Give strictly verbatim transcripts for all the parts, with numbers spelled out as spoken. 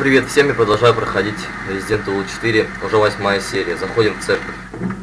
Привет всем, я продолжаю проходить Resident Evil четыре, уже восьмая серия. Заходим в церковь.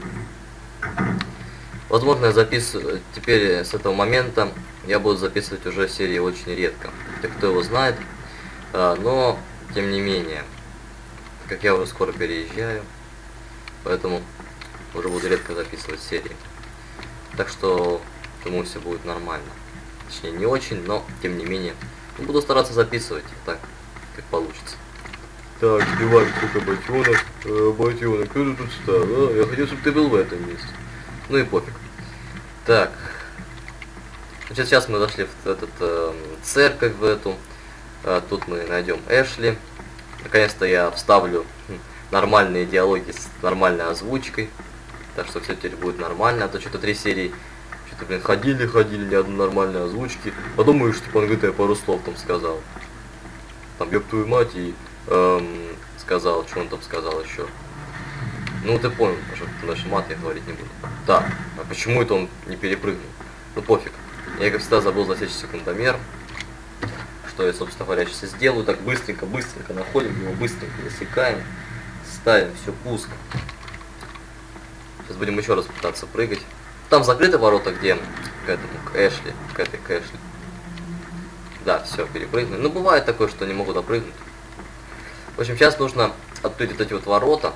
Возможно, я записываю теперь с этого момента, я буду записывать уже серии очень редко. Те, кто его знает, но тем не менее, как я уже скоро переезжаю, поэтому уже буду редко записывать серии. Так что, думаю, все будет нормально. Точнее, не очень, но тем не менее, буду стараться записывать так, как получится. Так, сбиваем, сука, ботенок, э, ботенок, кто ты тут стал, а? Я хотел, чтобы ты был в этом месте. Ну и пофиг. Так. Значит, сейчас мы зашли в этот э, церковь в эту. Э, тут мы найдем Эшли. Наконец-то я вставлю нормальные диалоги с нормальной озвучкой. Так что все теперь будет нормально. А то что-то три серии, что-то, блин, ходили, ходили, ни одной нормальной озвучки. Подумаешь, типа, он говорит, я пару слов там сказал. Там, ёб твою мать, и эм, сказал, что он там сказал еще. Ну ты понял, что наш мат я говорить не буду. Так, а почему это он не перепрыгнул? Ну пофиг. Я, как всегда, забыл засечь секундомер. Что я, собственно говоря, сейчас и сделаю. Так быстренько, быстренько находим его, быстренько засекаем. Ставим все пуск. Сейчас будем еще раз пытаться прыгать. Там закрыты ворота, где к этому, к Эшли, к этой, к Эшли. Да, все, перепрыгнули. Ну бывает такое, что не могу допрыгнуть. В общем, сейчас нужно открыть вот эти вот ворота.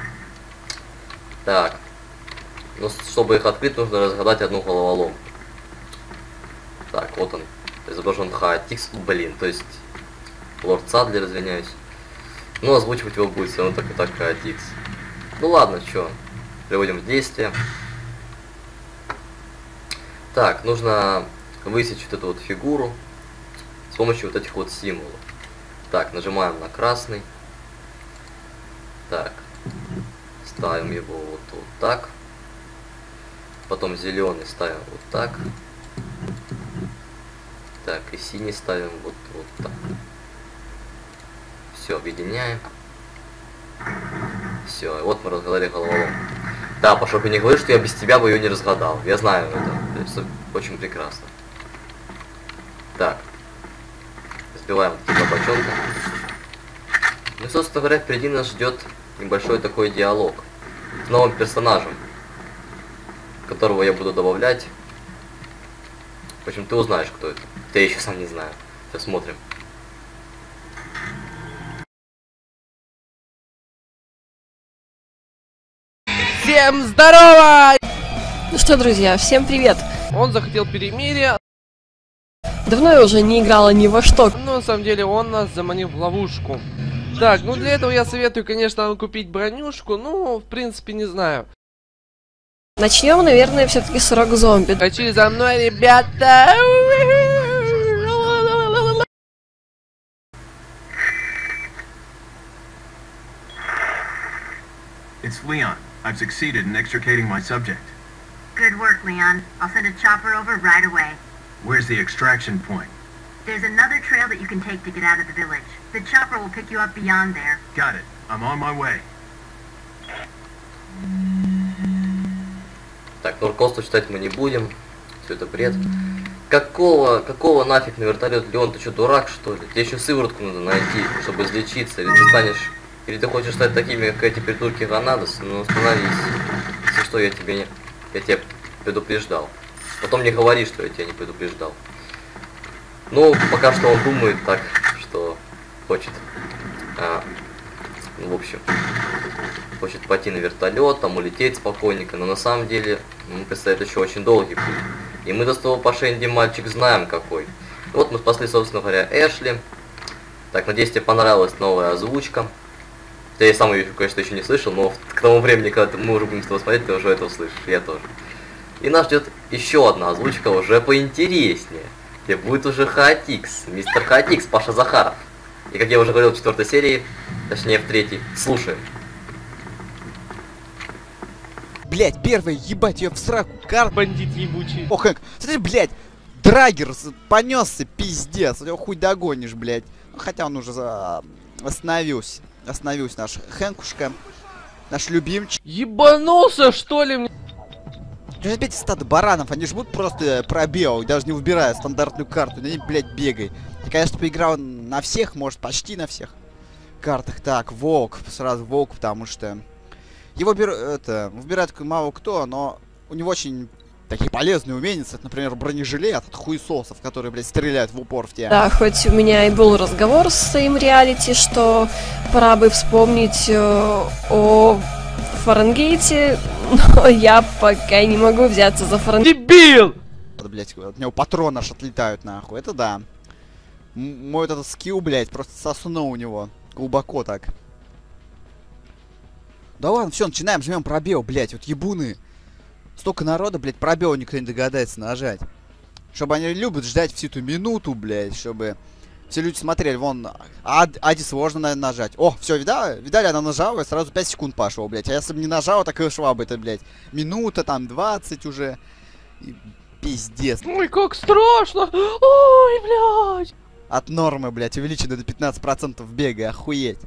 Так. Но чтобы их открыть, нужно разгадать одну головоломку. Так, вот он. Изображен Хаотикс. Блин, то есть Лорд Садлер, извиняюсь. Но озвучивать его будет все равно так и так Хаотикс. Ну ладно, что. Приводим в действие. Так, нужно высечь вот эту вот фигуру с помощью вот этих вот символов. Так, нажимаем на красный. Так, ставим его вот, вот так. Потом зеленый ставим вот так. Так, и синий ставим вот, вот так. Все, объединяем. Все, вот мы разгадали головоломку. Да, Пашок, не говори, что я без тебя бы ее не разгадал. Я знаю это. Это очень прекрасно. Так. Сбиваем вот этого бочонка. Ну, собственно говоря, впереди нас ждет небольшой такой диалог с новым персонажем, которого я буду добавлять. В общем, ты узнаешь, кто это. Я еще сам не знаю. Сейчас смотрим. Всем здорово! Ну что, друзья, всем привет! Он захотел перемирия, Давно я уже не играла ни во что. но на самом деле он нас заманил в ловушку. Так, ну для этого я советую, конечно, купить бронюшку, ну, в принципе, не знаю. Начнем, наверное, все-таки с Рок Зомби. Качили за мной, ребята! It's Leon. I've succeeded in extricating my subject. Good work, Leon. I'll send a chopper over right away. Where's the extraction point? There's another trail that you can take to get out of the village. The chopper will pick you up beyond there. Got it. I'm on my way. Так, Нуркосту читать мы не будем. Все это бред. Какого, какого нафиг на вертолет, Леон, ты что, дурак, что ли? Тебе еще сыворотку надо найти, чтобы излечиться. Или ты станешь... Или ты хочешь стать такими, как эти придурки Гранадос? Ну, остановись. Если что, я тебе не... Я тебя предупреждал. Потом не говори, что я тебя не предупреждал. Ну, пока что он думает так, что хочет. А, ну, в общем, хочет пойти на вертолет, там улететь спокойненько, но на самом деле, ему предстоит еще очень долгий путь. И мы до того по Шенди мальчик знаем какой. Вот мы спасли, собственно говоря, Эшли. Так, надеюсь, тебе понравилась новая озвучка. Я сам ее, конечно, еще не слышал, но к тому времени, когда мы уже будем с тобой смотреть, ты уже это услышишь, я тоже. И нас ждет еще одна озвучка, уже поинтереснее. Где будет уже Хаотикс, мистер Хаотикс, Паша Захаров. И как я уже говорил в четвертой серии, точнее в третьей, слушаем. Блять, первый, ебать ее в сраку, карт. Бандит ебучий. О, Хэнк, смотри, блять, Драгер понесся, пиздец, его хуй догонишь, блять. Хотя он уже за... остановился. Остановился наш Хэнкушка, наш любимчик. Ебанулся, что ли? Опять стадо баранов, они же будут просто пробел, даже не выбирая стандартную карту, на ней, блядь, бегай. Я, конечно, поиграл на всех, может, почти на всех. картах. Так, волк. Сразу волк, потому что... Его бер... это... выбирает мало кто, но у него очень такие полезные умения. Это, например, бронежилет от хуесосов, которые, блядь, стреляют в упор в тебя. Да, хоть у меня и был разговор с своим реалити, что пора бы вспомнить э, о Фаренгейте, но я пока не могу взяться за Фаренгейт. Дебил! Блядь, от него патроны аж отлетают, нахуй. Это да. М мой вот этот скилл, блядь, просто сосуно у него. Глубоко так. Да ладно, все, начинаем, жмем пробел, блядь, вот ебуны. Столько народа, блядь, пробел никто не догадается нажать. Чтобы они любят ждать всю эту минуту, блядь, чтобы все люди смотрели. Вон, ад, Ади сложно, наверное, нажать. О, все, видали? Видали, она нажала, и сразу пять секунд пошло, блядь. А если бы не нажала, так и шла бы это, блядь. Минута, там, двадцать уже. И пиздец. Ой, как страшно! Ой, блядь! От нормы, блядь, увеличено до пятнадцати процентов бега, охуеть.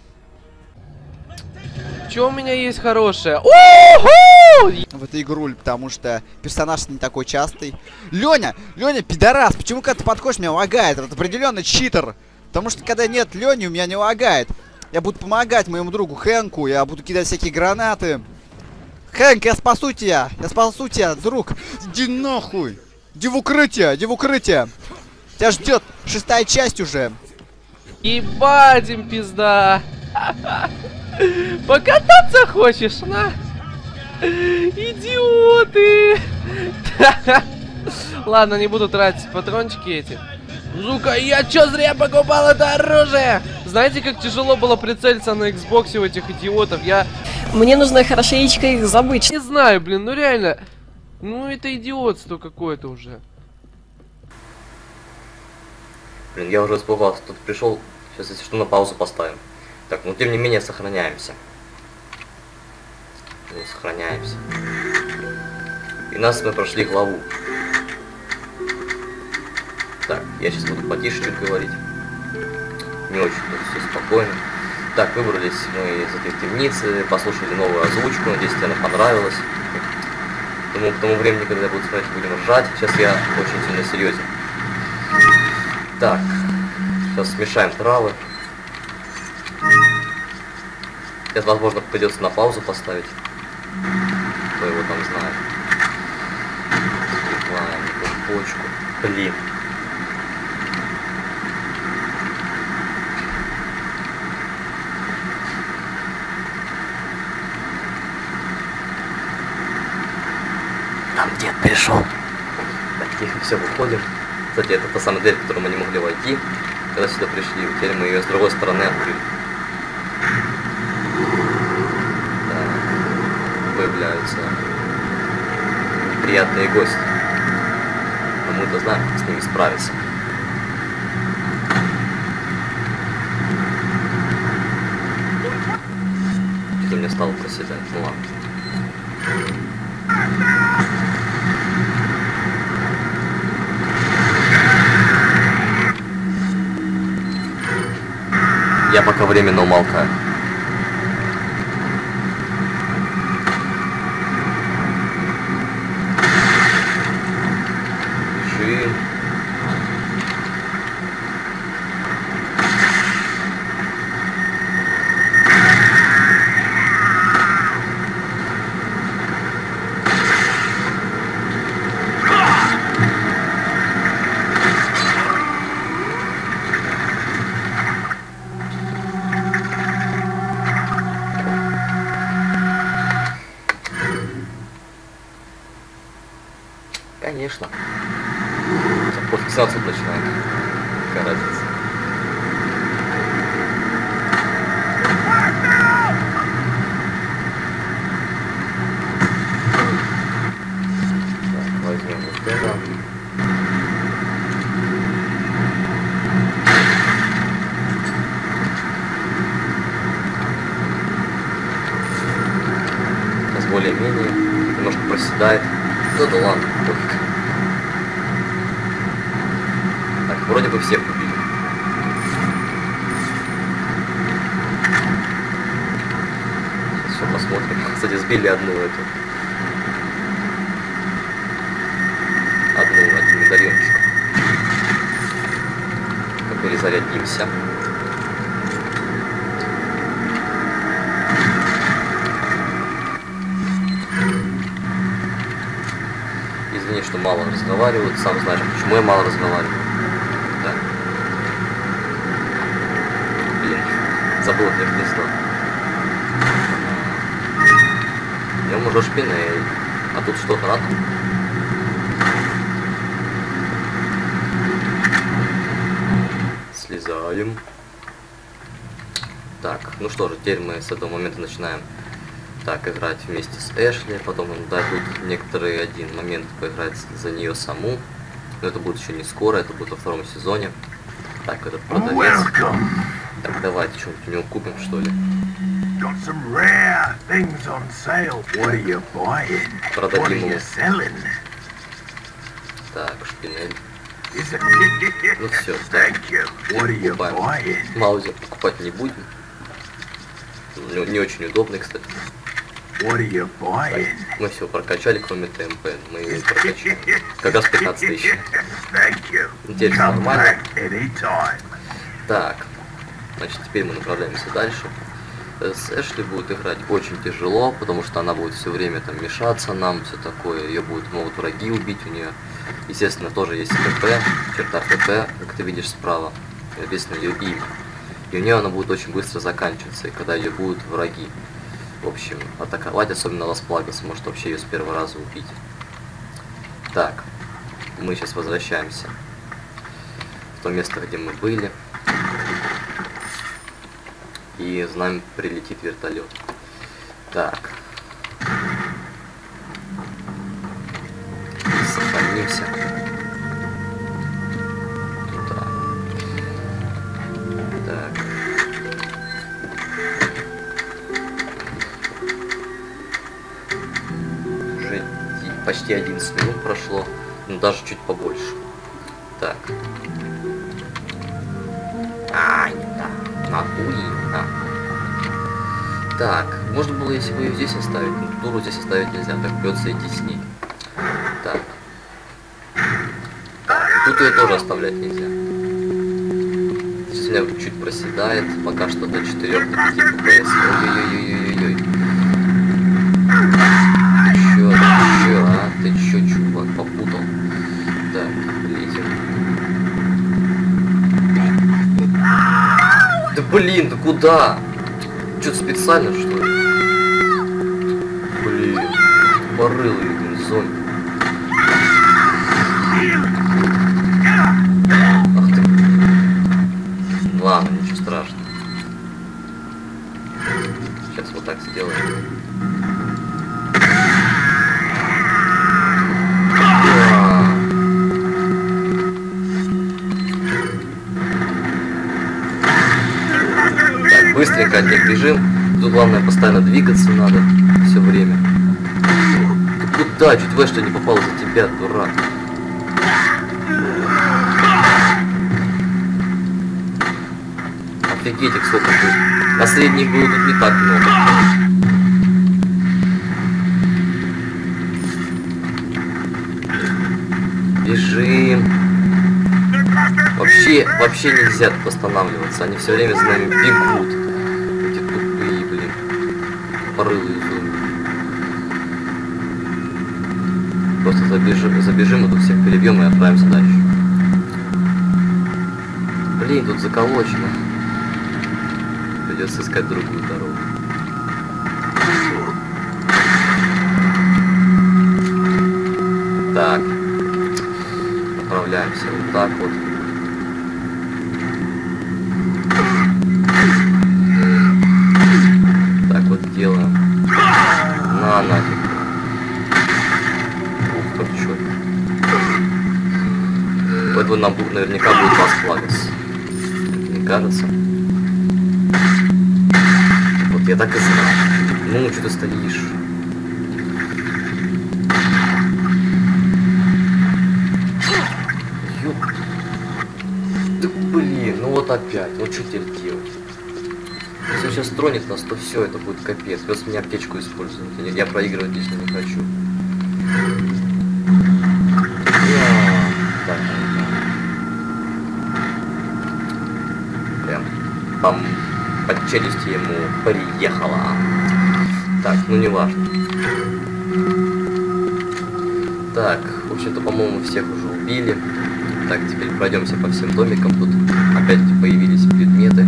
Что у меня есть хорошее? У-ху! В эту игру, потому что персонаж не такой частый. Леня! Леня, пидорас! Почему, когда ты подходишь, меня лагает? Это определенно читер. Потому что, когда нет Лени, у меня не лагает. Я буду помогать моему другу Хэнку, я буду кидать всякие гранаты. Хэнк, я спасу тебя! Я спасу тебя, друг! Иди нахуй! Иди в укрытие! Иди в укрытие! Тебя ждет шестая часть уже! Ебать им пизда! Покататься хочешь, на? Идиоты! Ладно, не буду тратить патрончики эти. Сука, я чё зря покупал это оружие? Знаете, как тяжело было прицелиться на Xbox у этих идиотов? Я Мне нужно хорошенечко их забыть. не знаю, блин, ну реально. Ну это идиотство какое-то уже. Блин, я уже испугался, тут пришел. Сейчас, если что, на паузу поставим. Так, но тем не менее сохраняемся. Ну, сохраняемся. И нас мы прошли главу. Так, я сейчас буду потише чуть говорить. Не очень тут все спокойно. Так, выбрались мы из этой темницы, послушали новую озвучку, надеюсь, тебе она понравилась. Думаю, к тому времени, когда я буду смотреть, будем ржать. Сейчас я очень сильно серьезен. Так, сейчас смешаем травы. Сейчас, возможно, придется на паузу поставить. Кто его там знает. Сбиваем почку. Блин. Там дед пришел. Так, тихо, все, выходим. Кстати, это та самая дверь, в которую мы не могли войти, когда сюда пришли. Теперь мы ее с другой стороны открыли. Так, появляются приятные гости. А мы-то знаем, как с ними справиться. Что-то мне стало проседать, ну ладно. Я пока временно умолкаю. Бежим. Конечно. После фиксацию начинаем. Какая разница? Так, возьмем вот это. Сейчас более-менее немножко проседает. Да, да ладно, пофиг. Так, вроде бы всех убили. Сейчас все посмотрим. Кстати, сбили одну эту. Одну, один медальончик. Перезарядимся. они что мало разговаривают, сам знаешь, почему я мало разговариваю. Так. Блин, забыл их кресло. Я уже шпинель. А тут что, гранат? Слезаем. Так, ну что же, теперь мы с этого момента начинаем так играть вместе с Эшли, потом нам дадут некоторые один момент поиграть за нее саму, но это будет еще не скоро, это будет во втором сезоне. Так, этот продавец. Welcome. Так, давайте что-нибудь у него купим, что ли. Got some rare things on sale. What are you buying? What are you selling? Так, шпинель. Is it? Ну все, так. Thank you. What are you Покупаем. buying? Маузер покупать не будем. Не, не очень удобный, кстати. What are you Так, buying? мы все прокачали, кроме ТМП. Мы ее не прокачали. Как раз пятнадцать тысяч. Thank you. Интересно, Come нормально. back anytime. Так, значит, теперь мы направляемся дальше. С Эшли будет играть очень тяжело, потому что она будет все время там мешаться нам, все такое. Ее будут, могут враги убить у нее. Естественно, тоже есть ХП, черта ХП, как ты видишь справа. Написано ее имя. И у нее она будет очень быстро заканчиваться, и когда ее будут враги. В общем, атаковать, особенно Лас Плагас, может вообще ее с первого раза убить. Так, мы сейчас возвращаемся в то место, где мы были. И с нами прилетит вертолет. Так. Сохранимся. Туда. Так. Уже почти одиннадцать минут прошло. Ну даже чуть побольше. Так. Ай, да. Нахуйно. Так, можно было, если бы ее здесь оставить, но туру здесь оставить нельзя, так придется идти с ней. Так. Тут ее тоже оставлять нельзя. Сейчас у меня чуть проседает, пока что до четырёх-пяти эф пи эс. Ой-ой-ой-ой-ой-ой. Ты чё, ты чё, а? Ты чё, чувак, попутал? Так, летим. Да блин, да куда? Что-то специально, что ли? Блин, порылый, блин, зомби. Ах ты. Ладно, ничего страшного. Сейчас вот так сделаем. Быстренько от них бежим. Тут главное постоянно двигаться надо все время. Ты куда? Чуть в что не попал за тебя, дурак. Офигеть, их сколько тут. Последних было тут не так много. Бежим. Вообще, вообще нельзя тут останавливаться. Они все время за нами бегут. Эти тупые, блин. Порылые зомби. Просто забежим, забежим и тут всех перебьем и отправимся дальше. Блин, тут заколочено. Придется искать другую дорогу. Так. Отправляемся вот так вот. Так вот делаем. На нафиг. Ух ты, чё. У этого нам наверняка будет Лас Плагас. Мне кажется. Вот я так и знал. Ну, что ты стоишь? Ёп. Да блин, ну вот опять. Вот что теперь делать? Если он сейчас тронет нас, то все, это будет капец. Просто мне аптечку использовать. Я, я проигрывать здесь не хочу. Так, прям там под челюсти ему приехала. Так, ну не важно. Так, в общем-то, по-моему, всех уже убили. Так, теперь пройдемся по всем домикам. Тут опять появились предметы.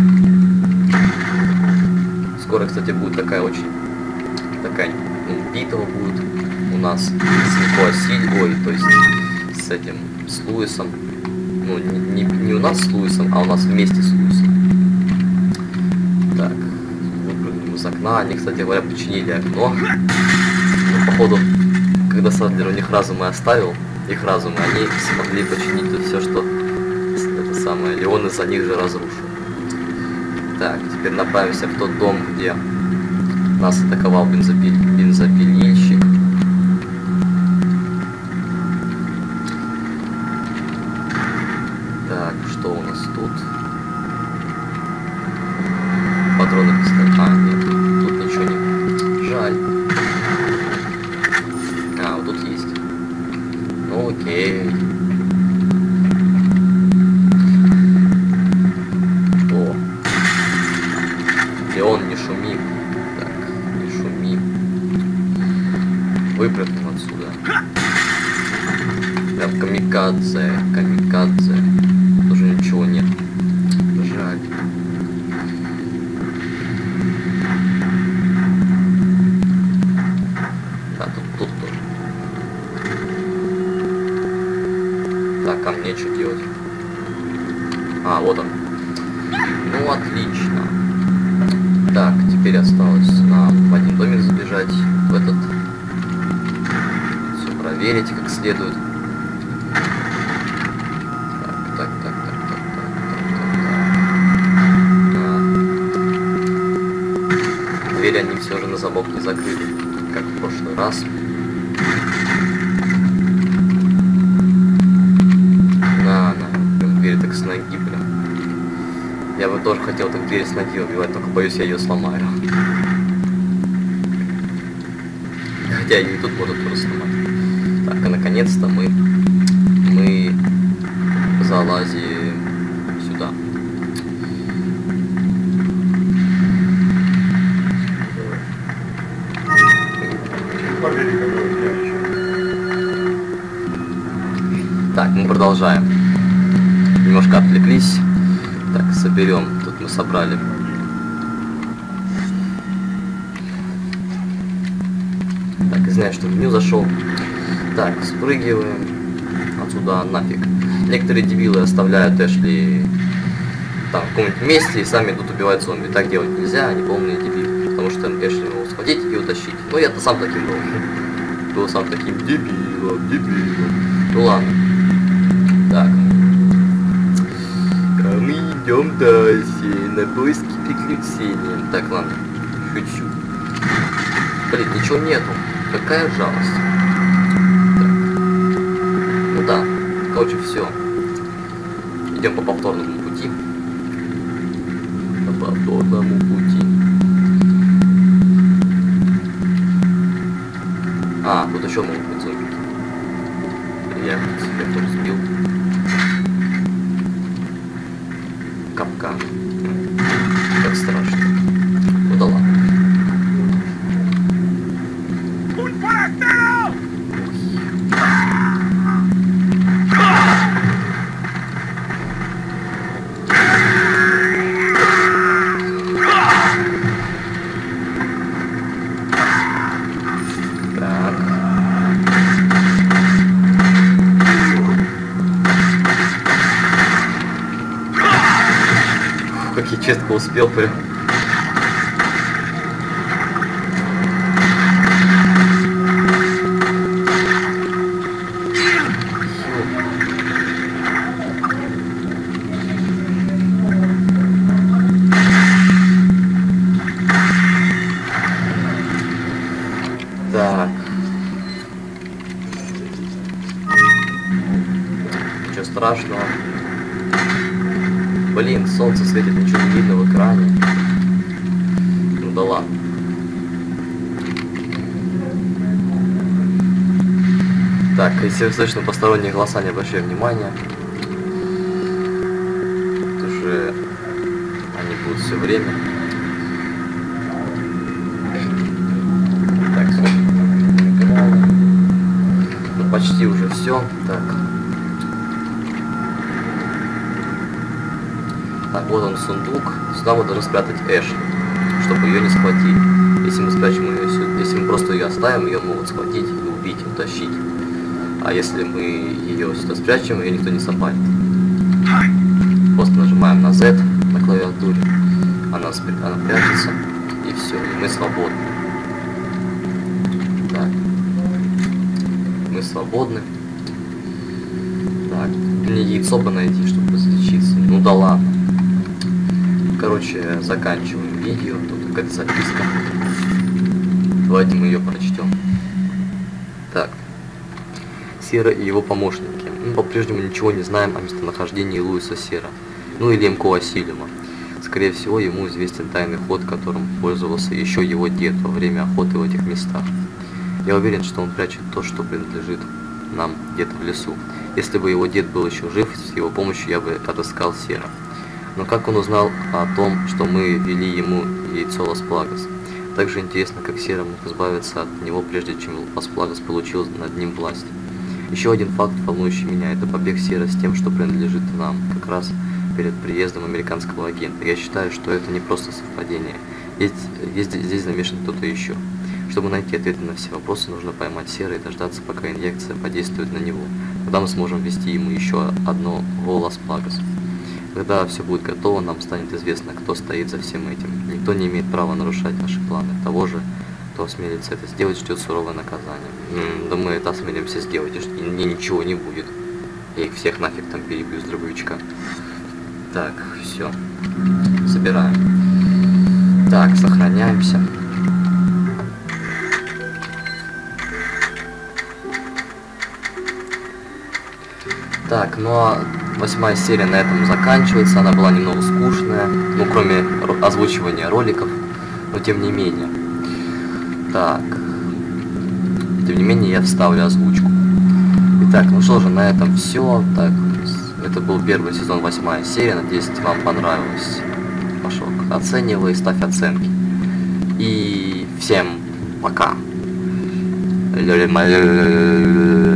Скоро, кстати, будет такая очень... Такая, ну, битва будет у нас с Никоасиль, ой, то есть с этим, с Луисом. Ну, не, не, не у нас с Луисом, а у нас вместе с Луисом. Так, выпрыгнем из окна. Они, кстати говоря, починили окно. Но, походу, когда Садлер у них разум и оставил, их разум, они смогли починить тут все, что это самое, Леон из-за них же разрушил. Так, теперь направимся в тот дом, где нас атаковал бензопиль... бензопилильщик. Так, что у нас тут? Патроны пистолета. А, нет, тут ничего нет. Жаль. А, вот тут есть. Ну окей. О. Леон, не шуми. Так, не шуми. Выпрыгнем отсюда. Прям камикадзе, камикадзе. Тоже ничего нет. Жаль. Да, тут, тут тоже. Так, а мне что делать? А, вот он. Ну, отлично. Так, теперь осталось нам в один домик забежать, в этот. Все проверить как следует. Так, так, так, так, так, так, так, так. Дверь они все же на замок не закрыли, как в прошлый раз. На, на, прям дверь так с ноги, прям. Я бы тоже хотел так дверь с ноги убивать, только боюсь, я ее сломаю. Хотя и тут будут просто сломать. Так, а наконец-то мы мы залазим сюда. Так, мы продолжаем. Немножко отвлеклись. Так, соберем. Тут мы собрали. Так, извиняюсь, что в меню зашел. Так, спрыгиваем отсюда нафиг. Некоторые дебилы оставляют Эшли там в каком-нибудь месте и сами идут убивать зомби. Так делать нельзя, они полные дебилы. Потому что Эшли могут схватить и утащить. Но я-то сам таким был. Был сам таким дебилом, дебилом. Ну ладно. Так. А мы идем дальше на поиски приключений. Так, ладно. Шучу. Блин, ничего нету. Какая жалость. Так. Ну да. Короче, все. Идем по повторному пути. По повторному пути. А, тут еще могут быть зомби. Я себя тоже сбил. Капкан. Как страшно. Ну да ладно. Как я честно успел прям. Так. Ничего страшного. Блин, солнце светит, ничего не видно в экране. Ну да ладно. Так, если вы слышите посторонние голоса, не обращайте внимания. Это же они будут все время. Так, смотрим. Ну, почти все. Так. Так, вот он сундук. Сюда мы должны спрятать Эшли, чтобы ее не схватили. Если мы спрячем ее сюда, если мы просто ее оставим, ее могут схватить и убить, утащить. А если мы ее сюда спрячем, ее никто не собанит. Просто нажимаем на Z на клавиатуре, она, она прячется, и все, и мы свободны. Так. Мы свободны. Так, мне яйцо бы найти, чтобы излечиться. Ну да ладно. Короче, заканчиваем видео. Тут какая-то записка. Давайте мы ее прочтем. Так. Сера и его помощники. Мы по-прежнему ничего не знаем о местонахождении Луиса Сера. Ну или МК Асилиума. Скорее всего, ему известен тайный ход, которым пользовался еще его дед во время охоты в этих местах. Я уверен, что он прячет то, что принадлежит нам где-то в лесу. Если бы его дед был еще жив, с его помощью я бы отыскал Сера. Но как он узнал о том, что мы вели ему яйцо Лас-Плагас? Также интересно, как Сера мог избавиться от него, прежде чем Лас-Плагас получил над ним власть. Еще один факт, волнующий меня, это побег Сера с тем, что принадлежит нам, как раз перед приездом американского агента. Я считаю, что это не просто совпадение. Есть, есть, здесь замешан кто-то еще. Чтобы найти ответы на все вопросы, нужно поймать Сера и дождаться, пока инъекция подействует на него. Тогда мы сможем ввести ему еще одно Лас-Плагас. Когда все будет готово, нам станет известно, кто стоит за всем этим. Никто не имеет права нарушать наши планы. Того же, кто осмелится это сделать, ждет суровое наказание. М-м, да мы это осмелимся сделать, и мне ничего не будет. Я их всех нафиг там перебью с дробовичка. Так, все. Забираем. Так, сохраняемся. Так, ну а восьмая серия на этом заканчивается. Она была немного скучная, ну кроме озвучивания роликов, но тем не менее. Так. Тем не менее я вставлю озвучку. Итак, ну что же, на этом все. Так, это был первый сезон, восьмая серия. Надеюсь, вам понравилось. Пошел, оценивай, ставь оценки. И всем пока.